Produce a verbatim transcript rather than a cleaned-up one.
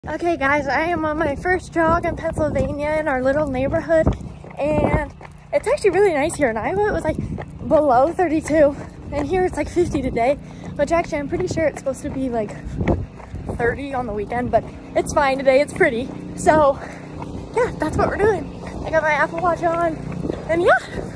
Okay guys, I am on my first jog in Pennsylvania in our little neighborhood, and it's actually really nice here. In Iowa it was like below thirty-two, and here it's like fifty today, which actually I'm pretty sure it's supposed to be like thirty on the weekend, but it's fine today, it's pretty. So yeah, that's what we're doing. I got my Apple Watch on, and yeah.